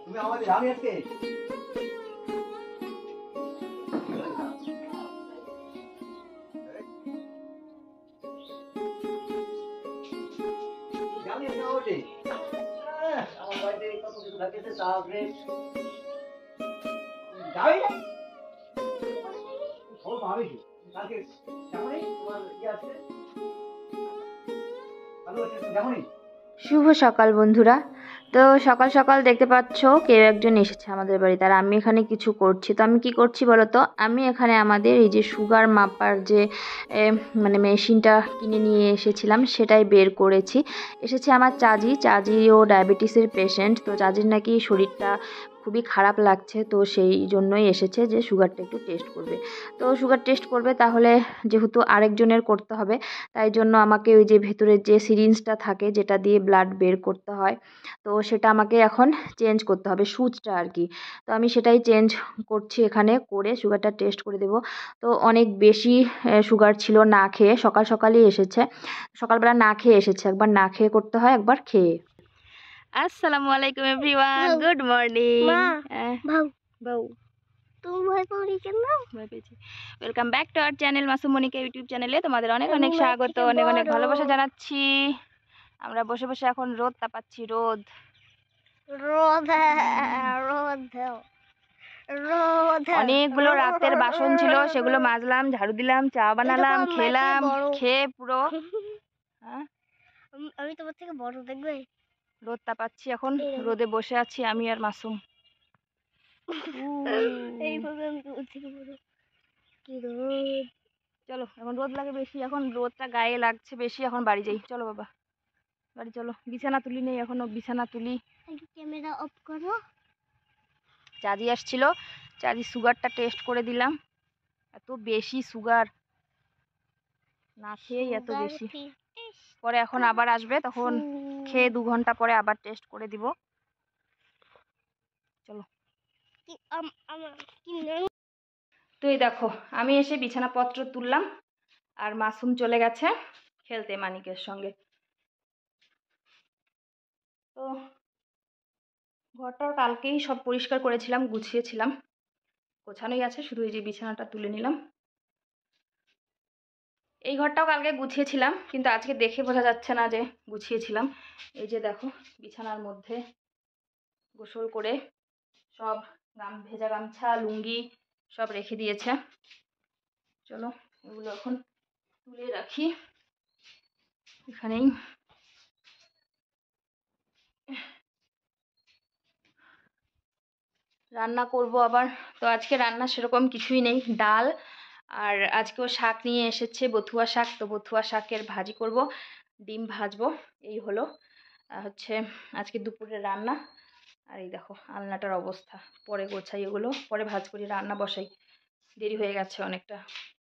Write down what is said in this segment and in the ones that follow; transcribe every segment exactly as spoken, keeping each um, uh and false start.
তুমি আমাদের আমি আজকে জানি না ওঠে আমার বাড়িতে কত কিছু থাকতেছে তারপরে যাই না ও ভাবি কালকে যেমনই তোমার ইয়ে আছে ভালো আছে যেমনই। শুভ সকাল বন্ধুরা। তো সকাল সকাল দেখতে পাচ্ছ কেউ একজন এসেছে আমাদের বাড়িতে, আর আমি এখানে কিছু করছি। তো আমি কি করছি বলো তো, আমি এখানে আমাদের এই যে সুগার মাপার যে মানে মেশিনটা কিনে নিয়ে এসেছিলাম সেটাই বের করেছি। এসেছে আমার চাজি, চাজিও ডায়াবেটিসের পেশেন্ট। তো চাজির নাকি শরীরটা খুবই খারাপ লাগছে, তো সেই জন্যই এসেছে যে সুগারটা একটু টেস্ট করবে। তো সুগার টেস্ট করবে, তাহলে যেহেতু আরেকজনের করতে হবে, তাই জন্য আমাকে ওই যে ভেতরের যে সিরিঞ্জটা থাকে যেটা দিয়ে ব্লাড বের করতে হয়, তো সেটা আমাকে এখন চেঞ্জ করতে হবে, সুচটা আর কি। তো আমি সেটাই চেঞ্জ করছি এখানে, করে সুগারটা টেস্ট করে দেব। তো অনেক বেশি সুগার ছিল, না খেয়ে সকাল সকালই এসেছে, সকালবেলা না খেয়ে এসেছে। একবার না খেয়ে করতে হয়, একবার খেয়ে। আসসালামু আলাইকুম এভরিওয়ান, গুড মর্নিং। বউ তুমি ভয় পাওনি কেন? ভয় পেয়েছি। Welcome back to our channel Masum Monika YouTube চ্যানেলে তোমাদের অনেক অনেক স্বাগত, অনেক অনেক ভালোবাসা জানাচ্ছি। আমরা বসে বসে এখন রোদ তাপাচ্ছি, রোদ রোদ রোদ রোদ অনেকগুলো রাতের বাসন ছিল, সেগুলো মাজলাম, ঝাড়ু দিলাম, চা বানালাম, খেলাম, খেয়ে পুরো হ্যাঁ আমি তোমার থেকে বড়, দেখবে? রোদ তাপাচ্ছি এখন, রোদে বসে আছি আমি আর মাসুম। এইভাবে আমি তোমার থেকে বড়। কি রোদ! চলো, এখন রোদ লাগে বেশি, এখন রোদটা গায়ে লাগছে বেশি, এখন বাড়ি যাই। চলো বাবা, বাড়ি চলো। বিছানা তুলি নেই এখনো, বিছানা তুলি। ক্যামেরা অফ করো। চাঁদি আসছিল, চাঁদি সুগারটা টেস্ট করে দিলাম। এত বেশি সুগার, না খেয়েই এত বেশি। পরে এখন আবার আসবে, তখন খেয়ে দু ঘন্টা পরে আবার টেস্ট করে দিব। চলো। তো এই দেখো, আমি এসে বিছানাপত্র তুললাম, আর মাসুম চলে গেছে খেলতে মানিকের সঙ্গে। তো ঘরটার কালকেই সব পরিষ্কার করেছিলাম, গুছিয়েছিলাম, গোছানোই আছে, শুধু এই যে বিছানাটা তুলে নিলাম। এই ঘরটাও কালকে গুছিয়েছিলাম, কিন্তু আজকে দেখে বোঝা যাচ্ছে না যে গুছিয়েছিলাম। এই যে দেখো, বিছানার মধ্যে গোসল করে সব গাম ভেজা গামছা, লুঙ্গি সব রেখে দিয়েছে। চলো এগুলো এখন তুলে রাখি এখানেই। রান্না করব আবার। তো আজকে রান্না সেরকম কিছুই নেই, ডাল, আর আজকেও শাক নিয়ে এসেছে, বথুয়া শাক। তো বথুয়া শাকের ভাজি করব, ডিম ভাজবো, এই হলো হচ্ছে আজকে দুপুরের রান্না। আর এই দেখো আলনাটার অবস্থা, পরে গোছাই এগুলো, পরে ভাজ করি, রান্না বসাই, দেরি হয়ে গেছে অনেকটা।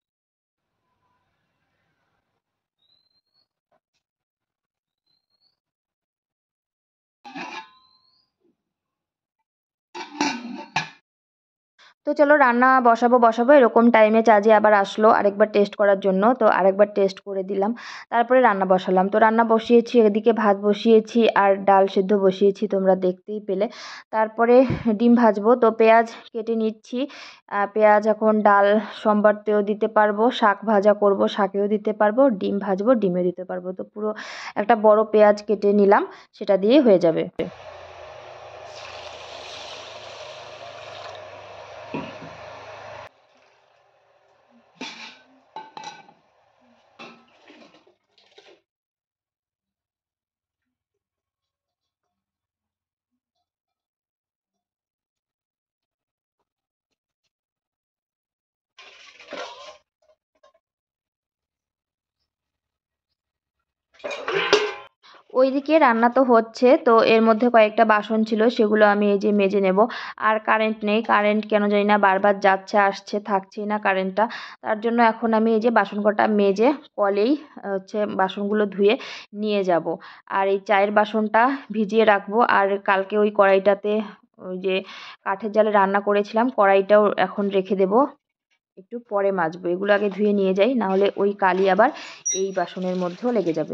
তো চলো রান্না বসাবো বসাবো এরকম টাইমে চাচি আবার আসলো আরেকবার টেস্ট করার জন্য। তো আরেকবার টেস্ট করে দিলাম, তারপরে রান্না বসালাম। তো রান্না বসিয়েছি, এদিকে ভাত বসিয়েছি আর ডাল সিদ্ধ বসিয়েছি, তোমরা দেখতেই পেলে। তারপরে ডিম ভাজবো, তো পেঁয়াজ কেটে নিচ্ছি। পেঁয়াজ এখন ডাল সম্বারতেও দিতে পারবো, শাক ভাজা করব, শাকেও দিতে পারবো, ডিম ভাজবো, ডিমেও দিতে পারবো। তো পুরো একটা বড় পেঁয়াজ কেটে নিলাম, সেটা দিয়ে হয়ে যাবে। ওইদিকে রান্না তো হচ্ছে, তো এর মধ্যে কয়েকটা বাসন ছিল, সেগুলো আমি এই যে মেজে নেব। আর কারেন্ট নেই, কারেন্ট কেন জানি না বারবার যাচ্ছে আসছে, থাকছেই না কারেন্টটা। তার জন্য এখন আমি এই যে বাসন কটা মেজে কলেই হচ্ছে বাসনগুলো ধুয়ে নিয়ে যাব। আর এই চায়ের বাসনটা ভিজিয়ে রাখবো। আর কালকে ওই কড়াইটাতে ওই যে কাঠের জালে রান্না করেছিলাম, কড়াইটাও এখন রেখে দেব, একটু পরে মাজবো। এগুলো আগে ধুয়ে নিয়ে যাই, নাহলে ওই কালি আবার এই বাসনের মধ্যেও লেগে যাবে।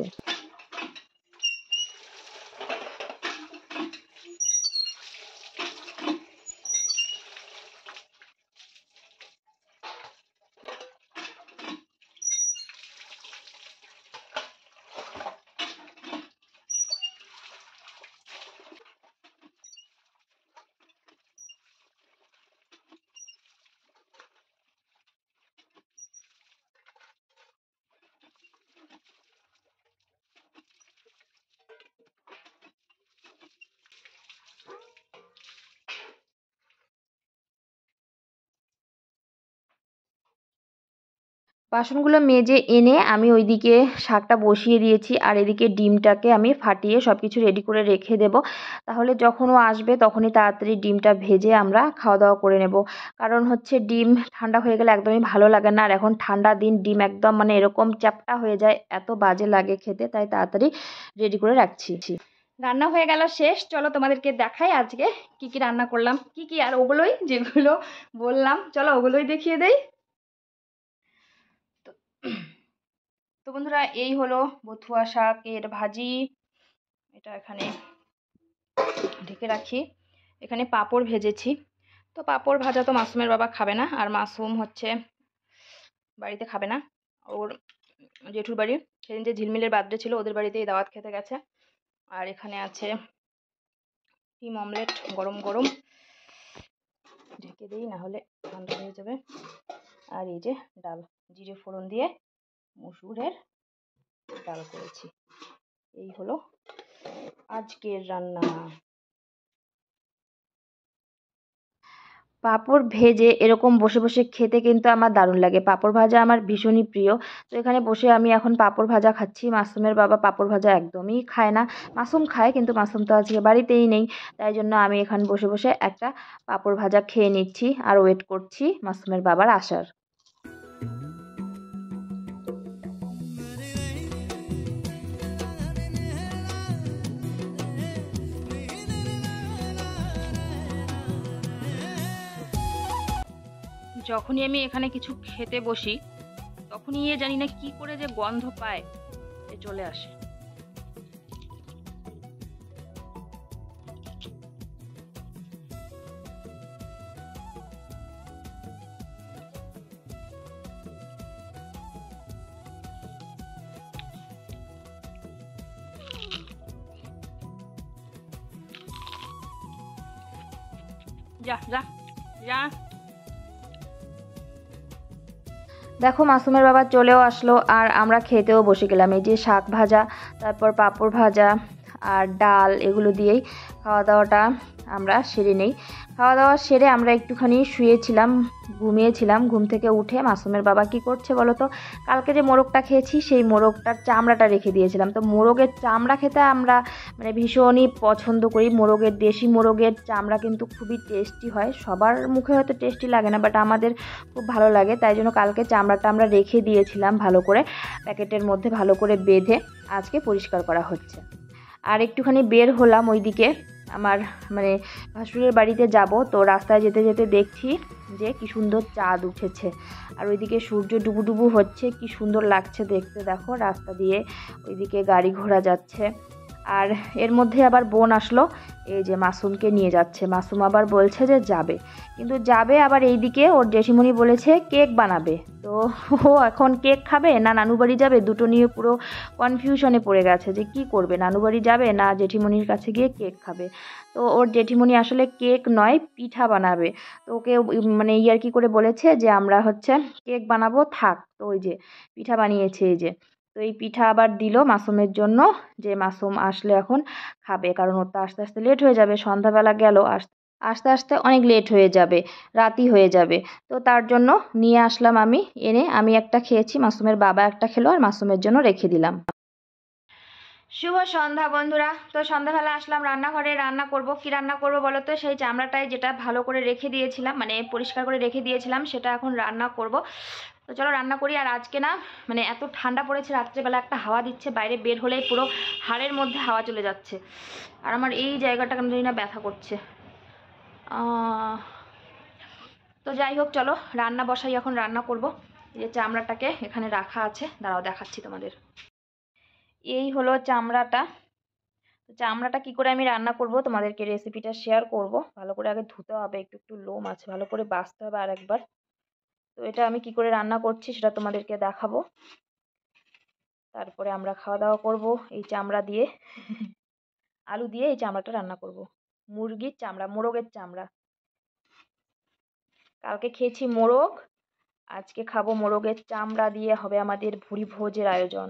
বাসনগুলো মেজে এনে আমি ওইদিকে শাকটা বসিয়ে দিয়েছি, আর এদিকে ডিমটাকে আমি ফাটিয়ে সব কিছু রেডি করে রেখে দেব। তাহলে যখন ও আসবে তখনই তাড়াতাড়ি ডিমটা ভেজে আমরা খাওয়া দাওয়া করে নেব। কারণ হচ্ছে ডিম ঠান্ডা হয়ে গেলে একদমই ভালো লাগে না, আর এখন ঠান্ডা দিন ডিম একদম মানে এরকম চ্যাপ্টা হয়ে যায়, এত বাজে লাগে খেতে, তাই তাড়াতাড়ি রেডি করে রাখছি। রান্না হয়ে গেল শেষ, চলো তোমাদেরকে দেখাই আজকে কি কি রান্না করলাম। কি কি আর ওগুলোই যেগুলো বললাম, চলো ওগুলোই দেখিয়ে দেই। তো বন্ধুরা, এই হলো বথুয়া শাকের ভাজি, এটা এখানে ঢেকে রাখি। এখানে পাঁপড় ভেজেছি, তো পাঁপড় ভাজা তো মাসুমের বাবা খাবে না, আর মাসুম হচ্ছে বাড়িতে খাবে না, ওর জেঠুর বাড়ি সেদিন যে ঝিলমিলের বার্থডে ছিল ওদের বাড়িতেই দাওয়াত খেতে গেছে। আর এখানে আছে ডিম অমলেট গরম গরম, ঢেকে দিই না হলে ঠান্ডা হয়ে যাবে। আর এই যে ডাল, জিরে ফোড়ন দিয়ে মসুরের ডাল করেছি। এই হলো আজকের রান্না। পাঁপড় ভেজে এরকম বসে বসে খেতে কিন্তু আমার দারুণ লাগে, পাঁপড় ভাজা আমার ভীষণই প্রিয়। তো এখানে বসে আমি এখন পাঁপড় ভাজা খাচ্ছি। মাসুমের বাবা পাঁপড় ভাজা একদমই খায় না, মাসুম খায় কিন্তু মাসুম তো আজকে বাড়িতেই নেই, তাই জন্য আমি এখানে বসে বসে একটা পাঁপড় ভাজা খেয়ে নিচ্ছি আর ওয়েট করছি মাসুমের বাবার আসার। যখনই আমি এখানে কিছু খেতে বসি তখনই এ জানি না কি করে যে গন্ধ পায় এ চলে আসে। যা যা যা। দেখো মাসুমের বাবা চলেও আসলো আর আমরা খেতেও বসে গেলাম। এই যে শাক ভাজা, তারপর পাঁপড় ভাজা আর ডাল, এগুলো দিয়েই খাওয়া দাওয়াটা আমরা সেরে নেই। খাওয়া দাওয়া সেরে আমরা একটুখানি শুয়েছিলাম, ঘুমিয়েছিলাম। ঘুম থেকে উঠে মাসুমের বাবা কি করছে বলো তো, কালকে যে মোরগটা খেয়েছি সেই মোরগটার চামড়াটা রেখে দিয়েছিলাম। তো মোরগের চামড়া খেতে আমরা মানে ভীষণই পছন্দ করি। মোরগের, দেশি মোরগের চামড়া কিন্তু খুবই টেস্টি হয়, সবার মুখে হয়তো টেস্টি লাগে না, বাট আমাদের খুব ভালো লাগে। তাই জন্য কালকে চামড়াটা আমরা রেখে দিয়েছিলাম ভালো করে প্যাকেটের মধ্যে ভালো করে বেঁধে, আজকে পরিষ্কার করা হচ্ছে। আর একটুখানি বের হলাম ওইদিকে, আমার মানে ভাসুরের বাড়িতে যাব। তো রাস্তায় যেতে যেতে দেখছি যে কি সুন্দর চাঁদ উঠেছে, আর ওইদিকে সূর্য ডুবু ডুবু হচ্ছে, কি সুন্দর লাগছে দেখতে। দেখো রাস্তা দিয়ে ওইদিকে গাড়ি ঘোড়া যাচ্ছে। আর এর মধ্যে আবার বোন আসলো, এই যে মাসুমকে নিয়ে যাচ্ছে। মাসুম আবার বলছে যে যাবে, কিন্তু যাবে আবার এইদিকে ওর জেঠিমণি বলেছে কেক বানাবে। তো ও এখন কেক খাবে না নানু বাড়ি যাবে, দুটো নিয়ে পুরো কনফিউশনে পড়ে গেছে যে কি করবে, নানু বাড়ি যাবে না জেঠিমণির কাছে গিয়ে কেক খাবে। তো ওর জেঠিমণি আসলে কেক নয় পিঠা বানাবে, তো ওকে মানে ইয়ার্কি করে বলেছে যে আমরা হচ্ছে কেক বানাবো থাক। তো ওই যে পিঠা বানিয়েছে এই যে, তো এই পিঠা আবার দিল মাসুমের জন্য, যে মাসুম আসলে এখন খাবে, কারণ ওর তো আস্তে আস্তে লেট হয়ে যাবে, সন্ধ্যাবেলা গেল, আস্তে আস্তে অনেক লেট হয়ে যাবে, রাতি হয়ে যাবে। তো তার জন্য নিয়ে আসলাম আমি, এনে আমি একটা খেয়েছি, মাসুমের বাবা একটা খেলো, আর মাসুমের জন্য রেখে দিলাম। শুভ সন্ধ্যা বন্ধুরা। তো সন্ধ্যাবেলা আসলাম রান্নাঘরে, রান্না করব। কি রান্না করব বলো তো, সেই চামড়াটায় যেটা ভালো করে রেখে দিয়েছিলাম, মানে পরিষ্কার করে রেখে দিয়েছিলাম, সেটা এখন রান্না করব। তো চলো রান্না করি। আর আজকে না মানে এত ঠান্ডা পড়েছে, রাত্রেবেলা একটা হাওয়া দিচ্ছে, বাইরে বের হলেই পুরো হাড়ের মধ্যে হাওয়া চলে যাচ্ছে, আর আমার এই জায়গাটা কেন জানি না ব্যথা করছে। তো যাই হোক চলো রান্না বসাই, এখন রান্না করব। এই যে চামড়াটাকে এখানে রাখা আছে, দাঁড়াও দেখাচ্ছি তোমাদের। এই হলো চামড়াটা। তো চামড়াটা কি করে আমি রান্না করব তোমাদেরকে রেসিপিটা শেয়ার করব। ভালো করে আগে ধুতে হবে, একটু একটু লোম আছে, ভালো করে বাছতে হবে আর একবার। তো এটা আমি কি করে রান্না করছি সেটা তোমাদেরকে দেখাবো, তারপরে আমরা খাওয়া দাওয়া করব। এই চামড়া দিয়ে আলু দিয়ে এই চামড়াটা রান্না করব, মুরগির চামড়া, মোরগের চামড়া। কালকে খেয়েছি মোরগ, আজকে খাবো মোরগের চামড়া দিয়ে, হবে আমাদের ভুরি ভোজের আয়োজন।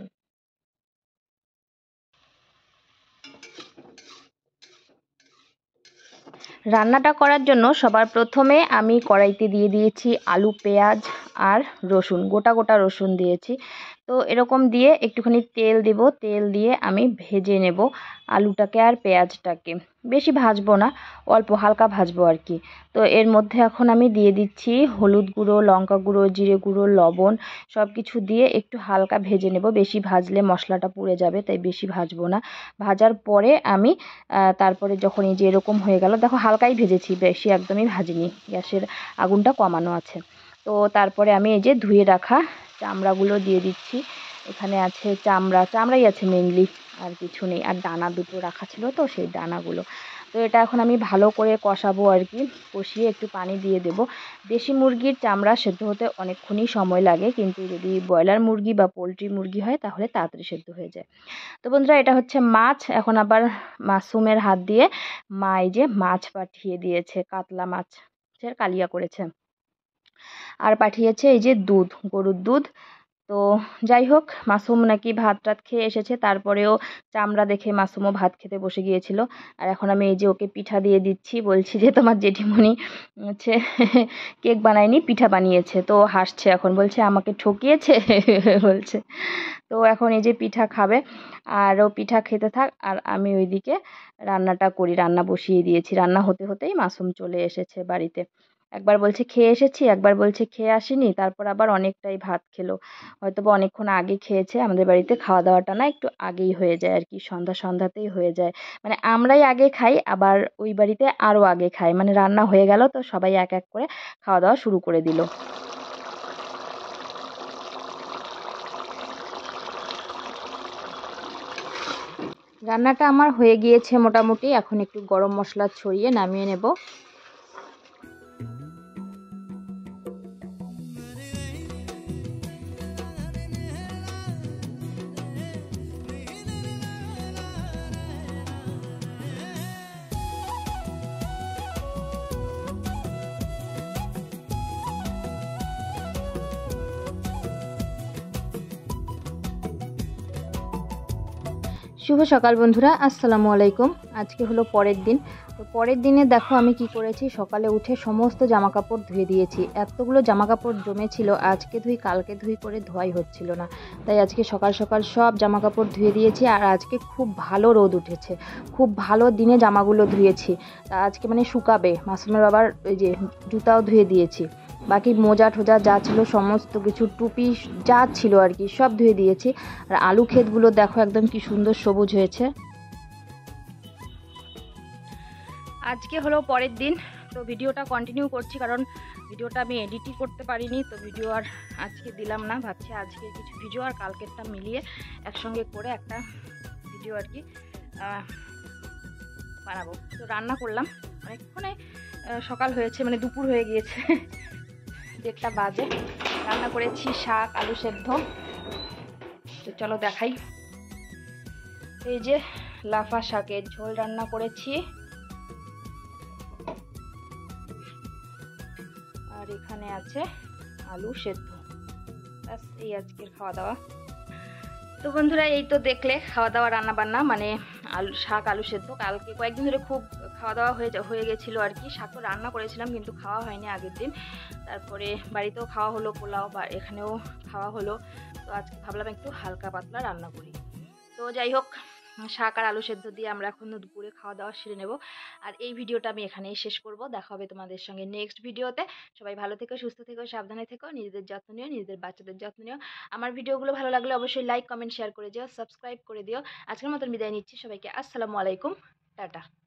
রান্নাটা করার জন্য সবার প্রথমে আমি কড়াইতে দিয়ে দিয়েছি আলু, পেঁয়াজ আর রসুন, গোটা গোটা রসুন দিয়েছি। তো এরকম দিয়ে একটুখানি তেল দেব, তেল দিয়ে আমি ভেজে নেব আলুটাকে আর পেঁয়াজটাকে। বেশি ভাজবো না, অল্প হালকা ভাজবো আর কি। তো এর মধ্যে এখন আমি দিয়ে দিচ্ছি হলুদ গুঁড়ো, লঙ্কা গুঁড়ো, জিরে গুঁড়ো, লবণ সব কিছু দিয়ে একটু হালকা ভেজে নেব। বেশি ভাজলে মশলাটা পুড়ে যাবে, তাই বেশি ভাজবো না। ভাজার পরে আমি তারপরে যখন এই যে এরকম হয়ে গেল, দেখো হালকাই ভেজেছি, বেশি একদমই ভাজিনি, গ্যাসের আগুনটা কমানো আছে। তো তারপরে আমি এই যে ধুয়ে রাখা চামড়াগুলো দিয়ে দিচ্ছি। এখানে আছে চামড়া, চামড়াই আছে মেনলি, আর কিছু নেই। আর ডানা দুটো রাখা ছিল তো সেই ডানাগুলো। তো এটা এখন আমি ভালো করে কষাবো আর কি, কষিয়ে একটু পানি দিয়ে দেব। দেশি মুরগির চামড়া সেদ্ধ হতে অনেকক্ষণই সময় লাগে, কিন্তু যদি ব্রয়লার মুরগি বা পোলট্রি মুরগি হয় তাহলে তাড়াতাড়ি সেদ্ধ হয়ে যায়। তো বন্ধুরা, এটা হচ্ছে মাছ। এখন আবার মাসুমের হাত দিয়ে মা এই যে মাছ পাঠিয়ে দিয়েছে, কাতলা মাছের কালিয়া করেছে। আর পাঠিয়েছে এই যে দুধ, গরুর দুধ। তো যাই হোক, মাসুম নাকি ভাত টাত খেয়ে এসেছে, তারপরেও চামড়া দেখে মাসুমও ভাত খেতে বসে গিয়েছিল। আর এখন আমি এই যে ওকে পিঠা দিয়ে দিচ্ছি, বলছি যে তোমার জেঠিমণি হচ্ছে কেক বানায়নি, পিঠা বানিয়েছে। তো হাসছে, এখন বলছে আমাকে ঠকিয়েছে বলছে। তো এখন এই যে পিঠা খাবে, আর ও পিঠা খেতে থাক, আর আমি ওইদিকে রান্নাটা করি। রান্না বসিয়ে দিয়েছি, রান্না হতে হতেই মাসুম চলে এসেছে বাড়িতে। একবার বলছে খেয়ে এসেছি, একবার বলছে খেয়ে আসিনি, তারপর আবার অনেকটাই ভাত খেলো। হয়তো বা অনেকক্ষণ আগে খেয়েছে। আমাদের বাড়িতে খাওয়া দাওয়াটা না একটু আগেই হয়ে যায় আর কি, সন্ধ্যা সন্ধ্যাতেই হয়ে যায়। মানে আমরাই আগে খাই, আবার ওই বাড়িতে আরও আগে খাই। মানে রান্না হয়ে গেল তো সবাই এক এক করে খাওয়া দাওয়া শুরু করে দিল। রান্নাটা আমার হয়ে গিয়েছে মোটামুটি, এখন একটু গরম মশলা ছড়িয়ে নামিয়ে নেব। শুভ সকাল বন্ধুরা, আসসালামু আলাইকুম। আজকে হলো পরের দিন। তো পরের দিনে দেখো আমি কি করেছি, সকালে উঠে সমস্ত জামাকাপড় ধুয়ে দিয়েছি। এতগুলো জামাকাপড় জমেছিল, আজকে ধুই কালকে ধুই করে ধোয়াই হচ্ছিল না, তাই আজকে সকাল সকাল সব জামাকাপড় ধুয়ে দিয়েছি। আর আজকে খুব ভালো রোদ উঠেছে, খুব ভালো দিনে জামাগুলো ধুয়েছি। তা আজকে মানে শুকাবে। মাসুমের বাবার ওই যে জুতাও ধুয়ে দিয়েছি, বাকি মোজা ঠোজা যা ছিল সমস্ত কিছু, টুপি যা ছিল আর কি সব ধুয়ে দিয়েছি। আর আলু ক্ষেতগুলো দেখো একদম কি সুন্দর সবুজ হয়েছে। আজকে হলো পরের দিন, তো ভিডিওটা কন্টিনিউ করছি, কারণ ভিডিওটা আমি এডিটই করতে পারিনি। তো ভিডিও আর আজকে দিলাম না, ভাবছি আজকে কিছু ভিডিও আর কালকেরটা মিলিয়ে একসঙ্গে করে একটা ভিডিও আর কি বানাবো। তো রান্না করলাম অনেকক্ষণে, সকাল হয়েছে, মানে দুপুর হয়ে গিয়েছে, দেড়টা বাজে। রান্না করেছি শাক, আলু সেদ্ধ। তো চলো দেখাই। এই যে লাফা শাকের ঝোল রান্না করেছি, আর এখানে আছে আলু সেদ্ধ। ব্যাস, এই আজকের খাওয়া দাওয়া। তো বন্ধুরা, এই তো দেখলে খাওয়া দাওয়া রান্না বান্না, মানে আলু শাক আলু সেদ্ধ। কালকে কয়েকদিন ধরে খুব খাওয়া দাওয়া হয়ে হয়ে গেছিলো আর কি। শাকও রান্না করেছিলাম কিন্তু খাওয়া হয়নি আগের দিন। তারপরে বাড়িতেও খাওয়া হলো পোলাও, বা এখানেও খাওয়া হলো। তো আজকে ভাবলাম একটু হালকা পাতলা রান্না করি। তো যাই হোক, শাক আর আলু সেদ্ধ দিয়ে আমরা এখন দুপুরে খাওয়া দাওয়া সেরে নেব। আর এই ভিডিওটা আমি এখানেই শেষ করব। দেখা হবে তোমাদের সঙ্গে নেক্সট ভিডিওতে। সবাই ভালো থেকো, সুস্থ থেকো, সাবধানে থেকো, নিজেদের যত্ন নিও, নিজেদের বাচ্চাদের যত্ন নিও। আমার ভিডিওগুলো ভালো লাগলে অবশ্যই লাইক কমেন্ট শেয়ার করে দিও, সাবস্ক্রাইব করে দিও। আজকের মতন বিদায় নিচ্ছি সবাইকে। আসসালামু আলাইকুম, টাটা।